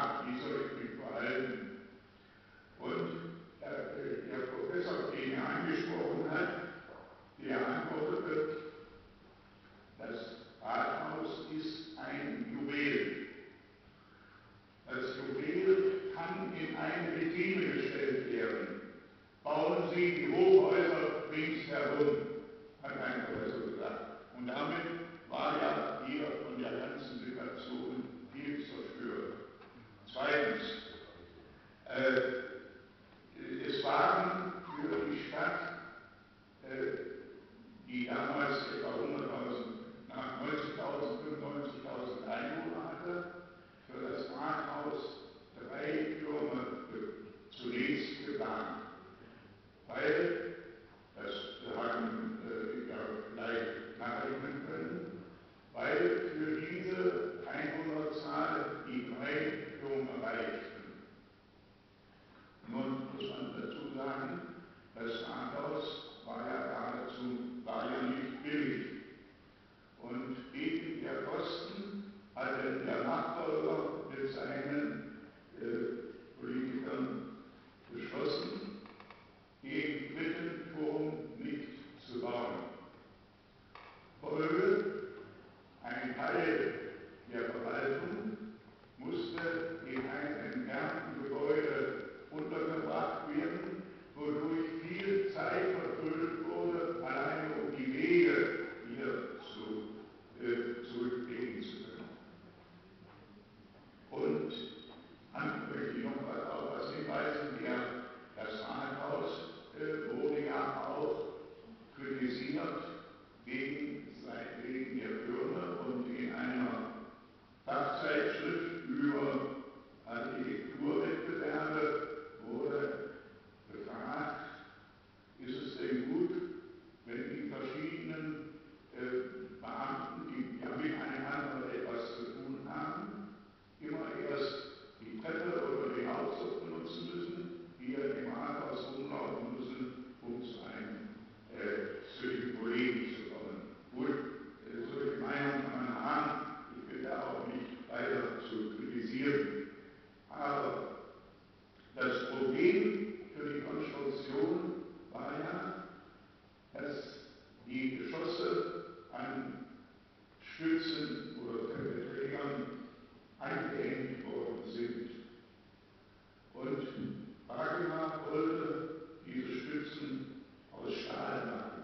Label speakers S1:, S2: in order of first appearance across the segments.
S1: gefragt, wie soll ich mich verhalten? Und der Professor, den er angesprochen hat, der antwortete, das Rathaus ist ein Juwel. Das Juwel kann in eine Vitrine gestellt werden. Bauen Sie die Hochhäuser ringsherum, hat ein Professor gesagt. Und damit war ja hier von der ganzen Situation viel zerstört. Zweitens, es waren für die Stadt, die damals etwa 100.000, nach 90.000, 95.000 Einwohner hatte, für das Rathaus 3 Türme zunächst geplant. Weil, das haben wir gleich nachrechnen können, weil für diese Einwohnerzahl die 3 Türme reichten. Nun muss man dazu sagen, das Rathaus war ja nicht billig. Und wegen der Kosten hatte der Nachfolger mit seinen Politikern beschlossen, den dritten Turm nicht zu bauen. Folge: ein Teil der Verwaltung musste in einem entfernten Gebäude untergebracht werden, wodurch viel Zeit vertrödelt wurde, alleine um die Wege hier zurücklegen zu können. Und dann möchte ich noch auf etwas hinweisen, das Rathaus wurde ja auch kritisiert wegen der Türme, und in einer Fachzeitschrift über Architekturwettbewerbe wurde gefragt, ist es denn gut, wenn die verschiedenen Beamten, die ja miteinander etwas zu tun haben, immer erst die Treppe oder den Aufzug benutzen müssen, hier im Rathaus rumlaufen müssen, um zu den Kollegen zu kommen. Gut, solche Meinung kann man haben, ich will da auch nicht weiter zu kritisieren. Aber das Problem für die Konstruktion war ja, dass die Geschosse an Stützen oder Treppeträgern angehängt worden sind. Und Wagner wollte diese Stützen aus Stahl machen.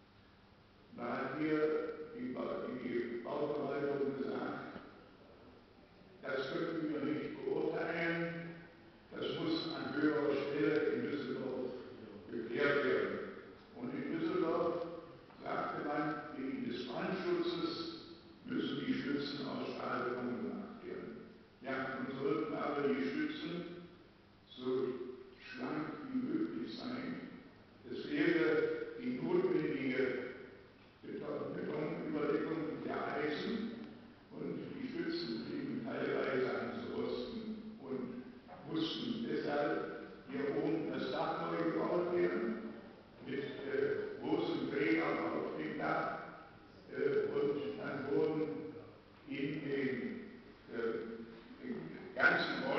S1: Da hat hier die Bauverwaltung gesagt, das können wir nicht beurteilen, das muss an höherer Stelle in Düsseldorf geklärt werden. Und in Düsseldorf sagte man, wegen des Brandschutzes müssen die Stützen aus Stahlbeton gemacht werden. Ja, nun sollten aber die Stützen so schlank wie möglich sein. Es wäre die notwendige Betonüberdeckung der Eisen, und die Stützen blieben teilweise an zu rosten und mussten deshalb hier oben das Dach neu gebaut werden, mit großen Trägern auf dem Dach, und dann wurden in den ganzen